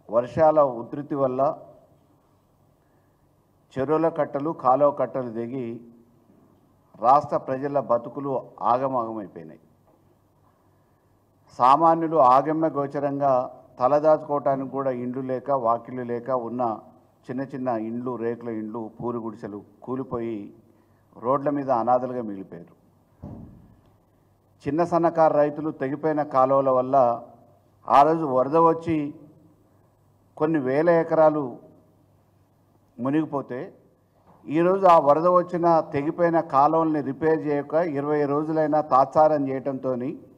వర్షాల ఉధృతి వల్ల చెరువుల కట్టలు కాలువ కట్టలు దిగి రాష్ట్ర ప్రజల బతుకులు ఆగమాగమైపోయినాయి. సామాన్యులు ఆగమ్య గోచరంగా తలదాచుకోవటానికి కూడా ఇండ్లు లేక వాకిళ్ళు లేక ఉన్న చిన్న చిన్న ఇండ్లు, రేకుల ఇండ్లు, పూరి గుడిసెలు కూలిపోయి రోడ్ల మీద అనాథలుగా మిగిలిపోయారు. చిన్న సన్నకారు రైతులు తెగిపోయిన కాలువల వల్ల ఆ రోజు వరద వచ్చి కొన్ని వేల ఎకరాలు మునిగిపోతే ఈరోజు ఆ వరద వచ్చిన తెగిపోయిన కాలువల్ని రిపేర్ చేయక 20 రోజులైనా తాత్సారం చేయడంతో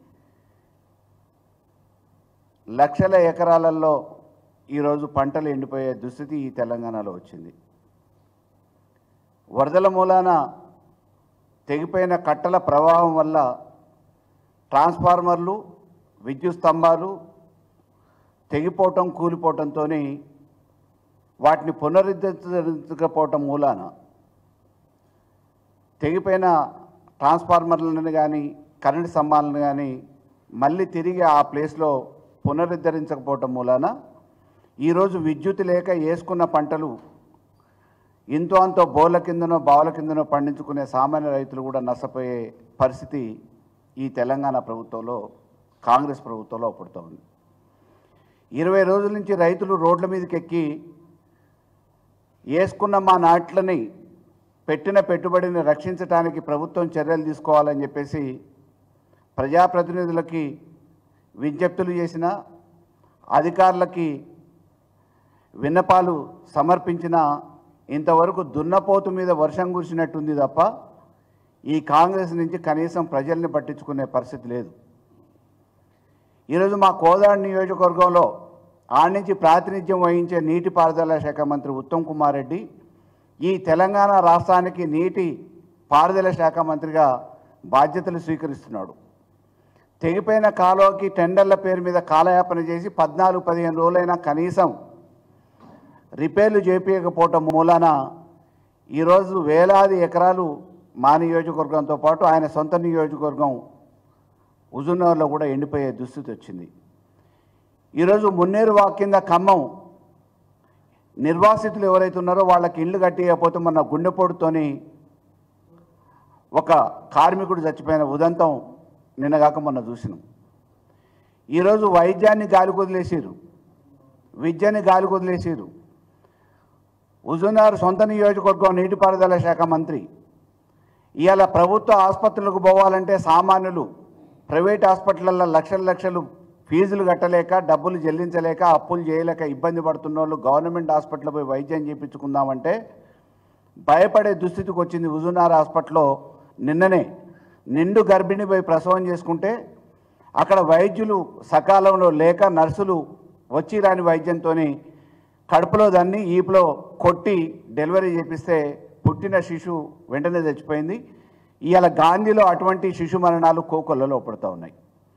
లక్షల ఎకరాలలో ఈరోజు పంటలు ఎండిపోయే దుస్థితి ఈ తెలంగాణలో వచ్చింది. వరదల మూలాన తెగిపోయిన కట్టల ప్రవాహం వల్ల ట్రాన్స్ఫార్మర్లు, విద్యుత్ స్తంభాలు తెగిపోవటం, కూలిపోవటంతో వాటిని పునరుద్ధరించకపోవటం మూలాన తెగిపోయిన ట్రాన్స్ఫార్మర్లను కానీ కరెంటు స్తంభాలను కానీ మళ్ళీ తిరిగి ఆ ప్లేస్లో పునరుద్ధరించకపోవటం మూలాన ఈరోజు విద్యుత్ లేక వేసుకున్న పంటలు ఇంతో అంతో బోర్ల కిందనో బావుల కిందనో పండించుకునే సామాన్య రైతులు కూడా నష్టపోయే పరిస్థితి ఈ తెలంగాణ ప్రభుత్వంలో, కాంగ్రెస్ ప్రభుత్వంలో పుడుతోంది. 20 రోజుల నుంచి రైతులు రోడ్ల మీదకి ఎక్కి వేసుకున్న మా నాట్లని, పెట్టిన పెట్టుబడిని రక్షించడానికి ప్రభుత్వం చర్యలు తీసుకోవాలని చెప్పేసి ప్రజాప్రతినిధులకి విజ్ఞప్తులు చేసిన, అధికారులకి విన్నపాలు సమర్పించిన, ఇంతవరకు దున్నపోతు మీద వర్షం కురిసినట్టుంది తప్ప ఈ కాంగ్రెస్ నుంచి కనీసం ప్రజల్ని పట్టించుకునే పరిస్థితి లేదు. ఈరోజు మా కోదాడ నియోజకవర్గంలో ఆడ నుంచి ప్రాతినిధ్యం వహించే నీటిపారుదల శాఖ మంత్రి ఉత్తమ్ కుమార్ రెడ్డి ఈ తెలంగాణ రాష్ట్రానికి నీటి పారుదల శాఖ మంత్రిగా బాధ్యతలు స్వీకరిస్తున్నాడు. తెగిపోయిన కాలువకి టెండర్ల పేరు మీద కాలయాపన చేసి 14-15 రోజులైనా కనీసం రిపేర్లు చేపించకపోవటం మూలాన ఈరోజు వేలాది ఎకరాలు మా నియోజకవర్గంతో పాటు ఆయన సొంత నియోజకవర్గం హుజూర్నగర్లో కూడా ఎండిపోయే దుస్థితి వచ్చింది. ఈరోజు మున్నేరు వాక్ కింద ఖమ్మం నిర్వాసితులు ఎవరైతే ఉన్నారో వాళ్ళకి ఇళ్ళు కట్టియకపోతే మొన్న గుండెపోటుతోని ఒక కార్మికుడు చచ్చిపోయిన ఉదంతం నిన్నగాక మొన్న చూసినాం. ఈరోజు వైద్యాన్ని గాలి కొదిలేసారు, విద్యని గాలి కొదిలేసారు. హుజూర్నగర్ సొంత నియోజకవర్గం నీటిపారుదల శాఖ మంత్రి ఇవాళ ప్రభుత్వ ఆసుపత్రులకు పోవాలంటే సామాన్యులు ప్రైవేట్ హాస్పిటళ్ళల్లో లక్షలు ఫీజులు కట్టలేక, డబ్బులు చెల్లించలేక, అప్పులు చేయలేక ఇబ్బంది పడుతున్న వాళ్ళు గవర్నమెంట్ హాస్పిటల్ పోయి వైద్యం చేయించుకుందామంటే భయపడే దుస్థితికి వచ్చింది. హుజూర్నగర్ హాస్పిటల్లో నిన్ననే నిండు గర్భిణి పోయి ప్రసవం చేసుకుంటే అక్కడ వైద్యులు సకాలంలో లేక నర్సులు వచ్చి రాని వైద్యంతో కడుపులో దాన్ని ఈపులో కొట్టి డెలివరీ చేపిస్తే పుట్టిన శిశువు వెంటనే చచ్చిపోయింది. ఇవాళ గాంధీలో అటువంటి శిశు మరణాలు కోకొల్లలో పడుతూ ఉన్నాయి.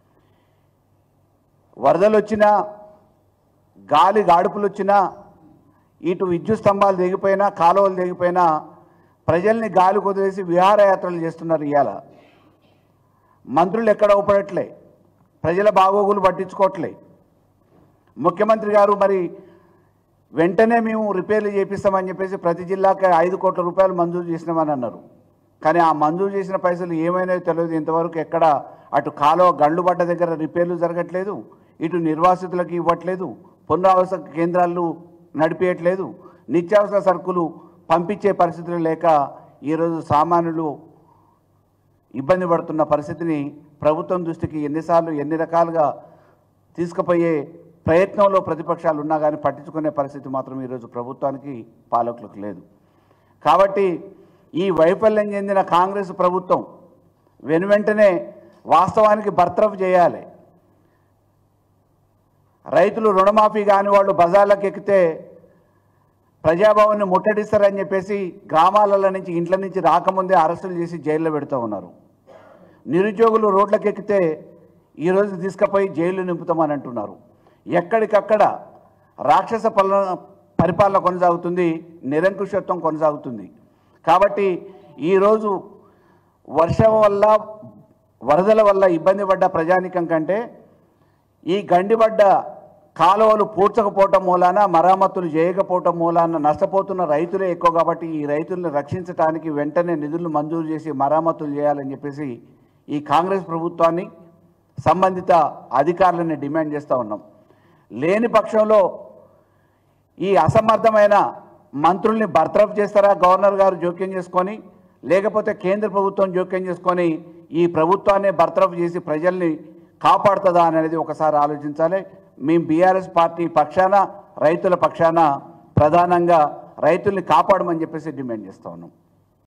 వరదలు వచ్చినా, గాలి గాడుపులు వచ్చినా, ఇటు విద్యుత్ స్తంభాలు దిగిపోయినా, కాలువలు దిగిపోయినా ప్రజల్ని గాలి కుదిరేసి విహారయాత్రలు చేస్తున్నారు. ఇవాళ మంత్రులు ఎక్కడ ఊపడట్లే, ప్రజల బాగోగులు పట్టించుకోవట్లే. ముఖ్యమంత్రి గారు మరి వెంటనే మేము రిపేర్లు చేపిస్తామని చెప్పేసి ప్రతి జిల్లాకి 5 కోట్ల రూపాయలు మంజూరు చేసినామని అన్నారు. కానీ ఆ మంజూరు చేసిన పైసలు ఏమైనా తెలియదు. ఇంతవరకు ఎక్కడ అటు కాలువ గండ్లుబడ్డ దగ్గర రిపేర్లు జరగట్లేదు, ఇటు నిర్వాసితులకు ఇవ్వట్లేదు, పునరావాస కేంద్రాలు నడిపేయట్లేదు, నిత్యావసర సరుకులు పంపించే పరిస్థితులు లేక ఈరోజు సామాన్యులు ఇబ్బంది పడుతున్న పరిస్థితిని ప్రభుత్వం దృష్టికి ఎన్నిసార్లు ఎన్ని రకాలుగా తీసుకుపోయే ప్రయత్నంలో ప్రతిపక్షాలు ఉన్నా కానీ పట్టించుకునే పరిస్థితి మాత్రం ఈరోజు ప్రభుత్వానికి, పాలకులకు లేదు. కాబట్టి ఈ వైఫల్యం చెందిన కాంగ్రెస్ ప్రభుత్వం వెనువెంటనే వాస్తవానికి బర్తరఫ్ చేయాలి. రైతులు రుణమాఫీ కాని వాళ్ళు బజార్లకు ఎక్కితే ప్రజాభవన్ని ముట్టడిస్తారని చెప్పేసి గ్రామాలలో నుంచి, ఇంట్ల నుంచి రాకముందే అరెస్టులు చేసి జైల్లో పెడుతూ ఉన్నారు. నిరుద్యోగులు రోడ్లకు ఎక్కితే ఈరోజు తీసుకుపోయి జైలు నింపుతామని అంటున్నారు. ఎక్కడికక్కడ రాక్షస పరిపాలన కొనసాగుతుంది, నిరంకుశత్వం కొనసాగుతుంది. కాబట్టి ఈరోజు వర్షం వల్ల, వరదల వల్ల ఇబ్బంది పడ్డ ప్రజానికం కంటే ఈ గండిపడ్డ కాలువలు పూడ్చకపోవటం మూలాన, మరమ్మతులు చేయకపోవటం మూలాన నష్టపోతున్న రైతులే ఎక్కువ. కాబట్టి ఈ రైతులను రక్షించడానికి వెంటనే నిధులు మంజూరు చేసి మరమ్మతులు చేయాలని చెప్పేసి ఈ కాంగ్రెస్ ప్రభుత్వాన్ని, సంబంధిత అధికారులని డిమాండ్ చేస్తూ ఉన్నాం. లేని పక్షంలో ఈ అసమర్థమైన మంత్రుల్ని బర్తరఫ్ చేస్తారా గవర్నర్ గారు జోక్యం చేసుకొని, లేకపోతే కేంద్ర ప్రభుత్వం జోక్యం చేసుకొని ఈ ప్రభుత్వాన్ని బర్తరఫ్ చేసి ప్రజల్ని కాపాడుతుందా అనేది ఒకసారి ఆలోచించాలి. మేము బీఆర్ఎస్ పార్టీ పక్షాన, రైతుల పక్షాన ప్రధానంగా రైతుల్ని కాపాడమని చెప్పేసి డిమాండ్ చేస్తూ ఉన్నాం.